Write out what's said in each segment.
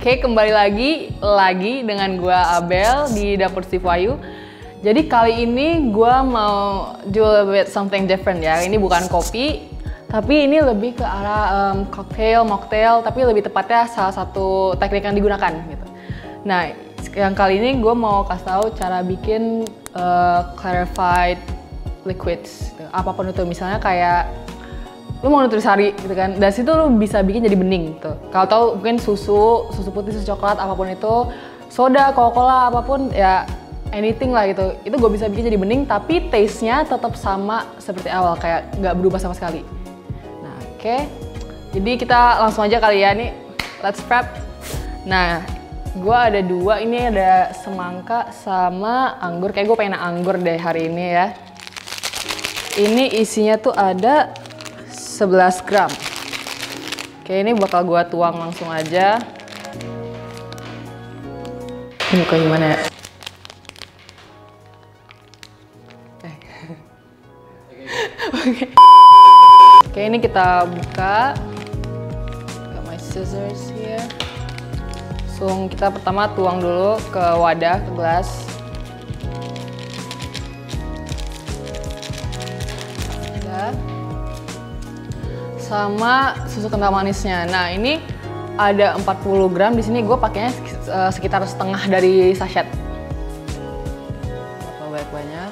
Oke, kembali lagi dengan gua Abel di Dapur Steve Wahyu. Jadi kali ini gua mau do a bit something different ya. Ini bukan kopi, tapi ini lebih ke arah cocktail, mocktail, tapi lebih tepatnya salah satu teknik yang digunakan gitu. Nah, yang kali ini gue mau kasih tahu cara bikin clarified liquids, gitu. Apapun itu, misalnya kayak lu mau nutrisari gitu kan, dari situ lu bisa bikin jadi bening gitu. Kalau tahu mungkin susu putih, susu coklat, apapun itu, soda, Coca-Cola, apapun ya, anything lah gitu. Itu gue bisa bikin jadi bening, tapi taste-nya tetap sama seperti awal, kayak nggak berubah sama sekali. Nah, oke. Jadi kita langsung aja kali ya nih, let's prep. Nah, gue ada dua, ini ada semangka sama anggur. Kayak gue pengen anggur deh hari ini ya. Ini isinya tuh ada 11 gram. Oke, ini bakal gue tuang langsung aja. Ini buka gimana ya? Oke, ini kita buka. Got my scissors here. Langsung kita pertama tuang dulu ke wadah, ke gelas. Udah. Sama susu kental manisnya. Nah, ini ada 40 gram di sini. Gue pakainya sekitar setengah dari sachet. Berapa banyak-banyak.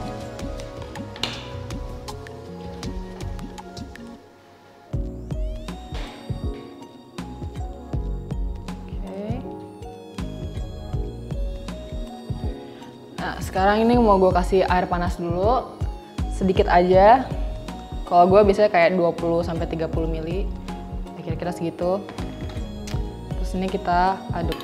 Nah, sekarang ini mau gue kasih air panas dulu, sedikit aja. Kalau gue biasanya kayak 20-30 ml, kira-kira segitu. Terus ini kita aduk.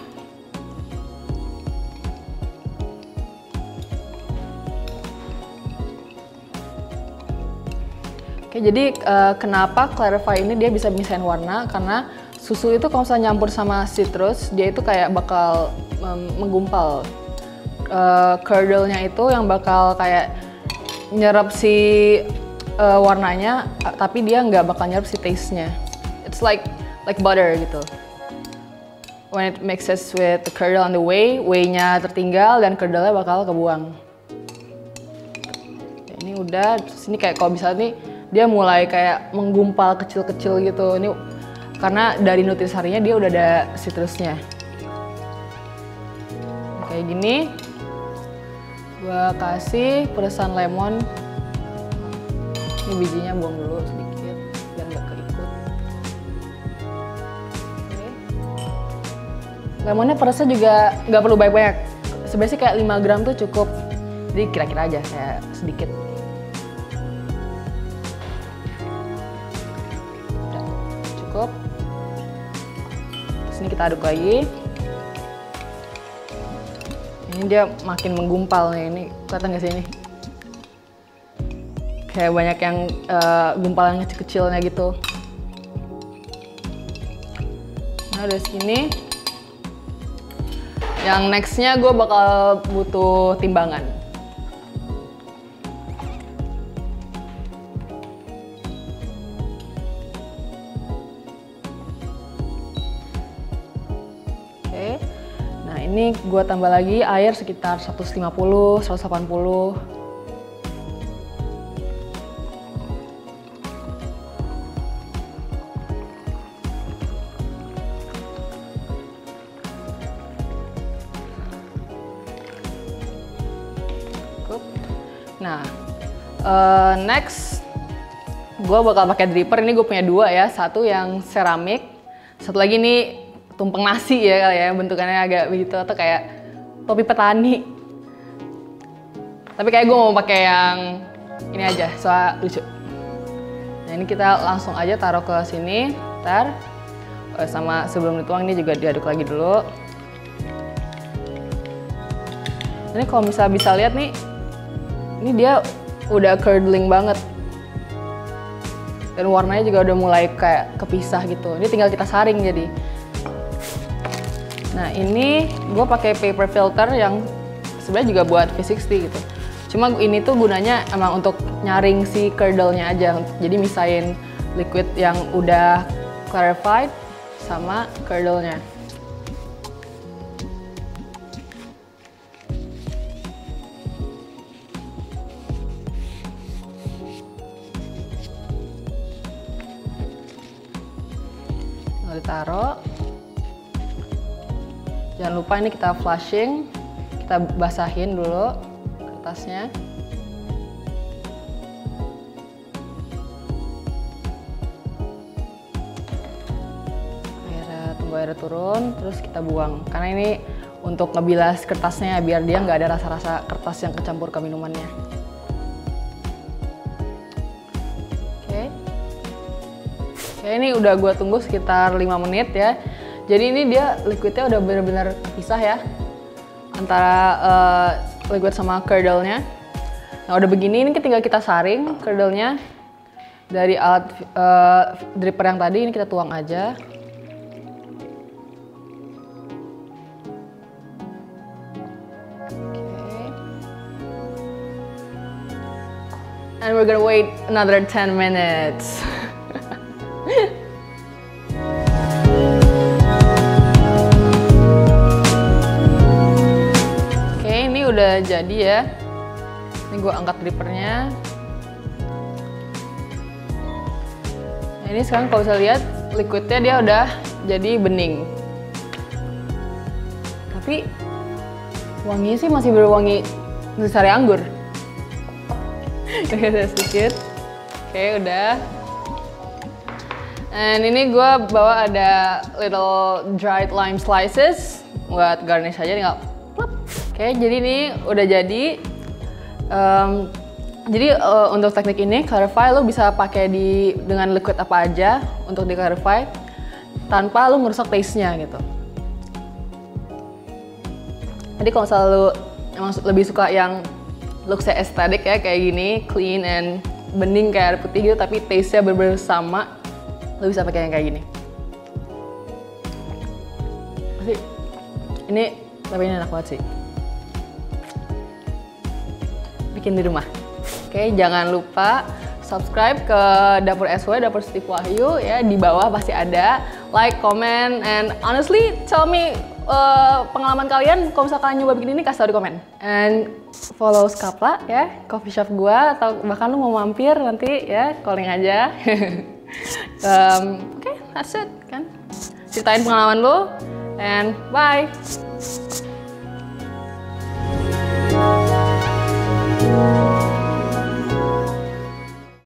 Oke, jadi kenapa Clarify ini dia bisa misahin warna? Karena susu itu kalau misalnya nyampur sama citrus, dia itu kayak bakal menggumpal. Curdle-nya itu yang bakal kayak nyerap si warnanya, tapi dia nggak bakal nyerap si taste-nya. It's like butter gitu. When it mixes with the curdle on the whey-nya tertinggal dan curdle-nya bakal kebuang. Ini udah, terus ini kayak kalau misalnya nih dia mulai kayak menggumpal kecil-kecil gitu. Ini karena dari nutrisarinya dia udah ada citrusnya. Kayak gini. Gua kasih peresan lemon. Ini bijinya buang dulu sedikit biar nggak keikut. Oke. Lemonnya peresnya juga nggak perlu banyak-banyak. Sebenarnya kayak 5 gram tuh cukup. Jadi kira-kira aja kayak sedikit. Udah, cukup. Terus ini kita aduk lagi. Ini dia makin menggumpal nih, ini kelihatan nggak sih ini? Kayak banyak yang gumpalan kecil-kecilnya gitu. Nah, udah segini. Yang nextnya gue bakal butuh timbangan. Oke. Nah, ini gue tambah lagi air sekitar 150-180. Nah, next gue bakal pakai dripper. Ini gue punya dua ya, satu yang seramik, satu lagi nih tumpeng nasi ya kali ya, bentukannya agak begitu, atau kayak topi petani. Tapi kayak gue mau pakai yang ini aja, soal lucu. Nah, ini kita langsung aja taruh ke sini, ntar sama sebelum dituang ini juga diaduk lagi dulu. Ini kalau misalnya bisa lihat nih, ini dia udah curdling banget. Dan warnanya juga udah mulai kayak kepisah gitu. Ini tinggal kita saring jadi. Nah, ini gue pakai paper filter yang sebenarnya juga buat V60 gitu. Cuma ini tuh gunanya emang untuk nyaring si curdle-nya aja. Jadi misahin liquid yang udah clarified sama curdle-nya. taruh. Jangan lupa ini kita flushing, kita basahin dulu kertasnya. Tunggu airnya turun, terus kita buang. Karena ini untuk ngebilas kertasnya biar dia nggak ada rasa-rasa kertas yang kecampur ke minumannya. Oke, ini udah gue tunggu sekitar 5 menit ya. Jadi ini dia liquidnya udah benar-benar pisah ya antara liquid sama curdle-nya. Nah udah begini, ini tinggal kita saring curdle-nya dari alat dripper yang tadi. Ini kita tuang aja. And we're gonna wait another 10 minutes. Oke, ini udah jadi ya. Ini gue angkat drippernya. Nah, ini sekarang kalau bisa lihat liquidnya dia udah jadi bening. Tapi wanginya sih masih berwangi sari anggur. Oke, sedikit. Oke, udah. And ini gue bawa ada little dried lime slices buat garnish aja, tinggal plop. Oke, jadi ini udah jadi. Jadi untuk teknik ini clarify lo bisa pakai dengan liquid apa aja untuk di clarify tanpa lo merusak taste-nya gitu. Jadi kalau misalnya lo emang lebih suka yang look-nya estetik ya kayak gini, clean and bening kayak air putih gitu, tapi taste-nya bener-bener sama, lo bisa pakai yang kayak gini. Tapi ini enak banget sih. Bikin di rumah. Oke, jangan lupa subscribe ke Dapur SW, Dapur Steve Wahyu ya, di bawah pasti ada. Like, comment, and honestly tell me pengalaman kalian kalau misalkan kalian nyoba bikin ini, kasih tau di komen. And follow Skapla ya, coffee shop gua, atau bahkan lu mau mampir nanti ya, calling aja. Oke, that's it kan. Ceritain pengalaman lu, and bye.